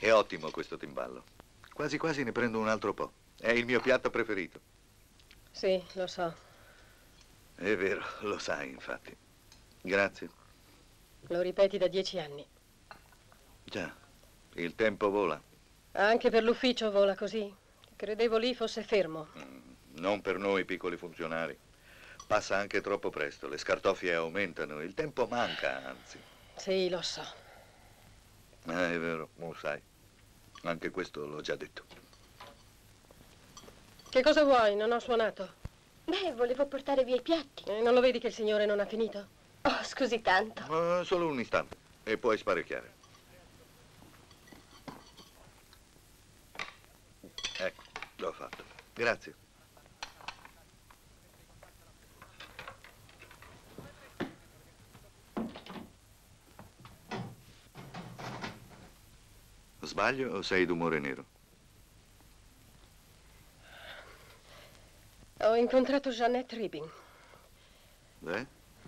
È ottimo questo timballo. Quasi quasi ne prendo un altro po'. È il mio piatto preferito. Sì, lo so. È vero, lo sai, infatti. Grazie. Lo ripeti da 10 anni. Già, il tempo vola. Anche per l'ufficio vola così? Credevo lì fosse fermo. Non per noi piccoli funzionari. Passa anche troppo presto, le scartoffie aumentano, il tempo manca, anzi. Sì, lo so. È vero, lo sai. Anche questo l'ho già detto. Che cosa vuoi? Non ho suonato. Beh, volevo portare via i piatti. Non lo vedi che il signore non ha finito? Oh, scusi tanto. Solo un istante e puoi sparecchiare. Ecco, l'ho fatto. Grazie. Sbaglio o sei d'umore nero? Ho incontrato Jeannette Ribbing. Beh?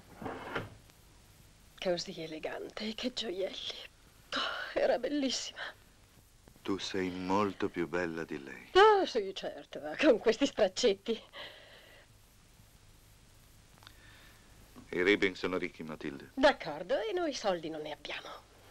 Così elegante, che gioielli. Oh, era bellissima. Tu sei molto più bella di lei. Ah, sì, certo, con questi straccetti. I Ribbing sono ricchi, Matilde. D'accordo, e noi soldi non ne abbiamo.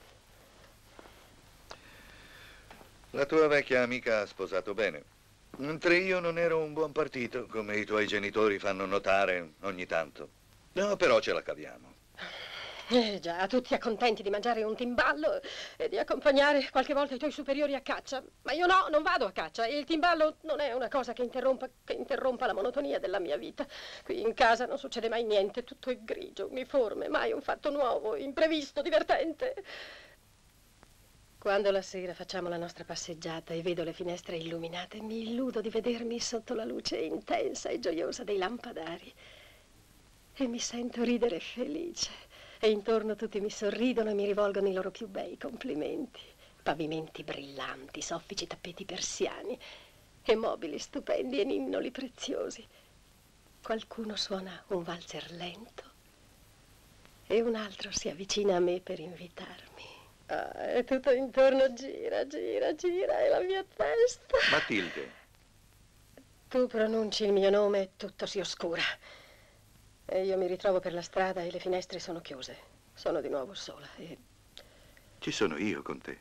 La tua vecchia amica ha sposato bene. Mentre io non ero un buon partito, come i tuoi genitori fanno notare ogni tanto. No, però ce la caviamo. Già, tutti accontenti di mangiare un timballo e di accompagnare qualche volta i tuoi superiori a caccia. Ma io no, non vado a caccia. Il timballo non è una cosa che interrompa la monotonia della mia vita. Qui in casa non succede mai niente, tutto è grigio, uniforme, mai un fatto nuovo, imprevisto, divertente. Quando la sera facciamo la nostra passeggiata e vedo le finestre illuminate, mi illudo di vedermi sotto la luce intensa e gioiosa dei lampadari. E mi sento ridere felice. E intorno tutti mi sorridono e mi rivolgono i loro più bei complimenti. Pavimenti brillanti, soffici tappeti persiani e mobili stupendi e ninnoli preziosi. Qualcuno suona un valzer lento e un altro si avvicina a me per invitarmi. Ah, e tutto intorno gira, gira, gira e la mia testa. Matilde. Tu pronunci il mio nome e tutto si oscura. E io mi ritrovo per la strada e le finestre sono chiuse. Sono di nuovo sola e... Ci sono io con te.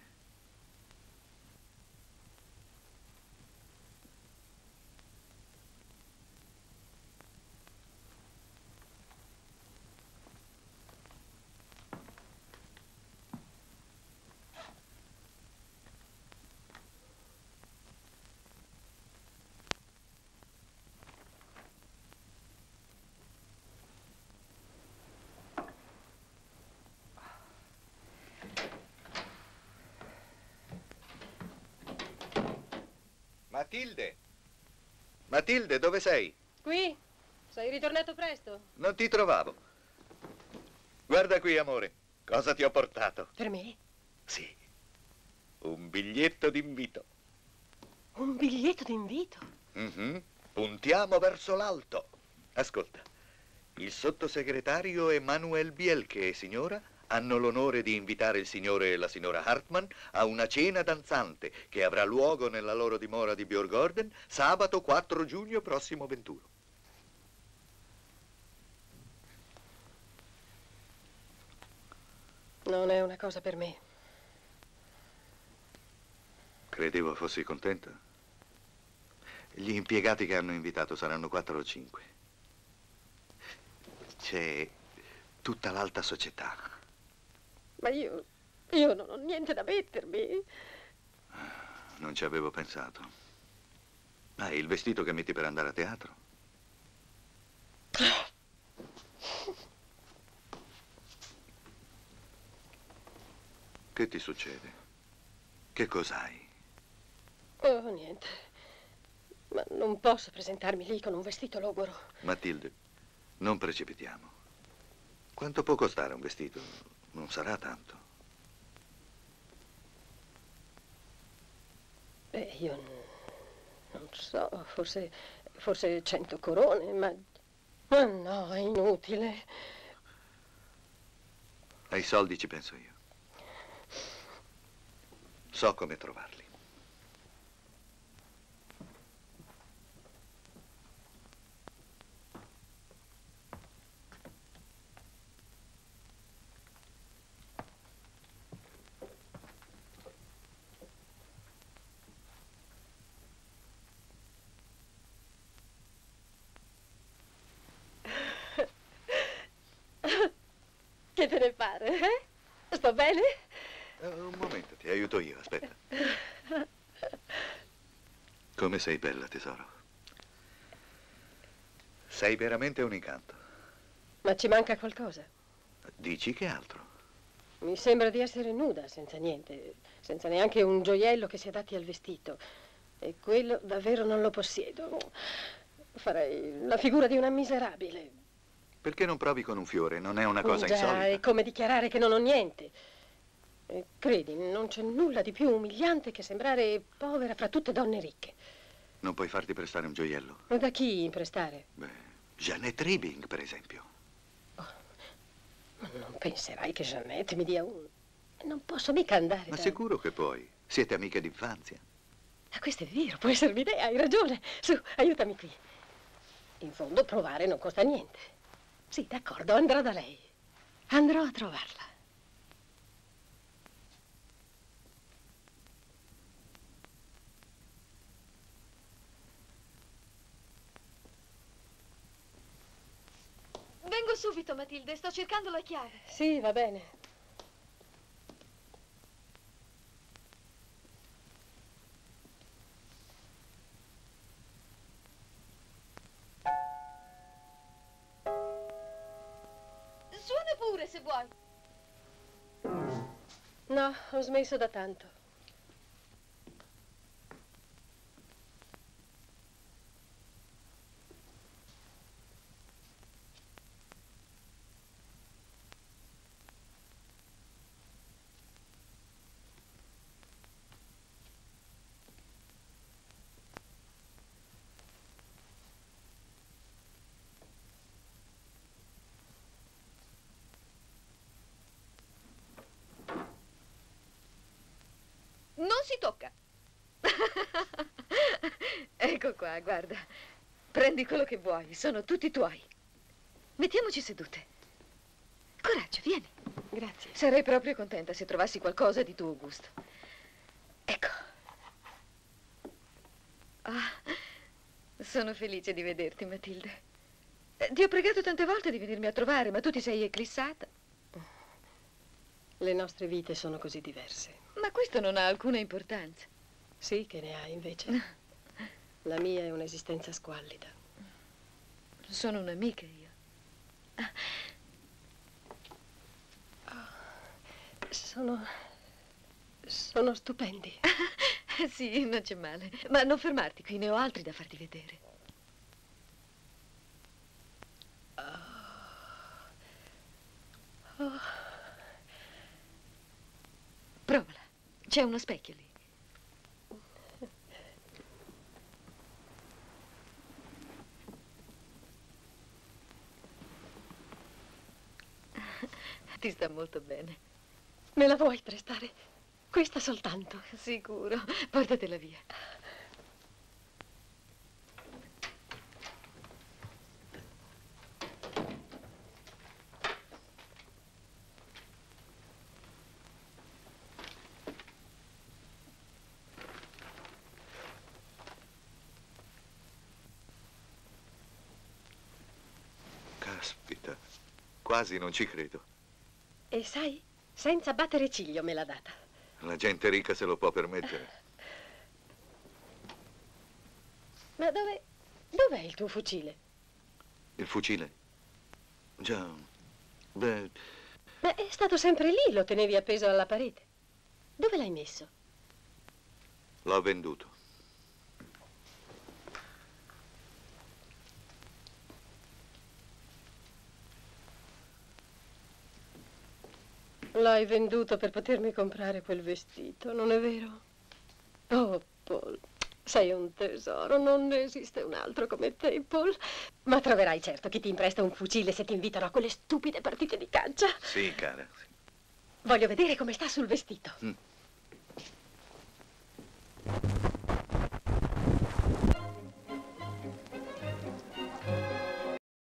Matilde! Matilde, dove sei? Qui? Sei ritornato presto? Non ti trovavo. Guarda qui, amore. Cosa ti ho portato? Per me? Sì. Un biglietto d'invito. Un biglietto d'invito? Puntiamo verso l'alto. Ascolta. Il sottosegretario Emanuel Bielke, signora, hanno l'onore di invitare il signore e la signora Hartmann a una cena danzante che avrà luogo nella loro dimora di Björgården sabato 4 giugno prossimo venturo. Non è una cosa per me. Credevo fossi contenta. Gli impiegati che hanno invitato saranno 4 o 5. C'è tutta l'alta società. Ma io non ho niente da mettermi. Non ci avevo pensato. Hai il vestito che metti per andare a teatro? Che ti succede? Che cos'hai? Oh, niente. Ma non posso presentarmi lì con un vestito logoro. Matilde, non precipitiamo. Quanto può costare un vestito? Non sarà tanto. Beh, io non so, forse 100 corone, ma no, è inutile. Ai soldi ci penso io. So come trovarli. Che te ne pare, eh? Sto bene? Un momento, ti aiuto io, aspetta. Come sei bella, tesoro. Sei veramente un incanto. Ma ci manca qualcosa. Dici che altro? Mi sembra di essere nuda, senza niente, senza neanche un gioiello che si adatti al vestito. E quello davvero non lo possiedo. Farei la figura di una miserabile. Perché non provi con un fiore? Non è una cosa Già, insolita. è come dichiarare che non ho niente. E credi, non c'è nulla di più umiliante che sembrare povera fra tutte donne ricche. Non puoi farti prestare un gioiello? Ma da chi imprestare? Beh, Jeannette Ribbing, per esempio. Ma non penserai che Jeannette mi dia un... Non posso mica andare Ma da... sicuro che puoi. Siete amiche d'infanzia. Ah, questo è vero, può essermi idea, hai ragione. Su, aiutami qui. In fondo provare non costa niente. Sì, d'accordo, andrò da lei. Andrò a trovarla. Vengo subito, Matilde, sto cercando la chiave. Sì, va bene. Suona pure se vuoi. No, ho smesso da tanto. Non si tocca. Ecco qua, guarda. Prendi quello che vuoi, sono tutti tuoi. Mettiamoci sedute. Coraggio, vieni. Grazie. Sarei proprio contenta se trovassi qualcosa di tuo gusto. Ecco. Ah, sono felice di vederti, Matilde. Ti ho pregato tante volte di venirmi a trovare, ma tu ti sei eclissata. Le nostre vite sono così diverse. Ma questo non ha alcuna importanza. Sì che ne ha, invece. La mia è un'esistenza squallida. Sono un'amica io. Sono stupendi. Sì, non c'è male. Ma non fermarti qui, ne ho altri da farti vedere. Provala. C'è uno specchio lì. Ti sta molto bene. Me la vuoi prestare? Questa soltanto. Sicuro. Portatela via. Caspita, quasi non ci credo. E sai, senza battere ciglio me l'ha data. La gente ricca se lo può permettere. Ma dov'è il tuo fucile? Il fucile? Già, beh, Ma è stato sempre lì, lo tenevi appeso alla parete. Dove l'hai messo? l'ho venduto. L'hai venduto per potermi comprare quel vestito, non è vero? Oh, Paul, sei un tesoro, non ne esiste un altro come te, Paul. Ma troverai certo chi ti impresta un fucile se ti invitano a quelle stupide partite di caccia. Sì, cara. Sì. Voglio vedere come sta sul vestito.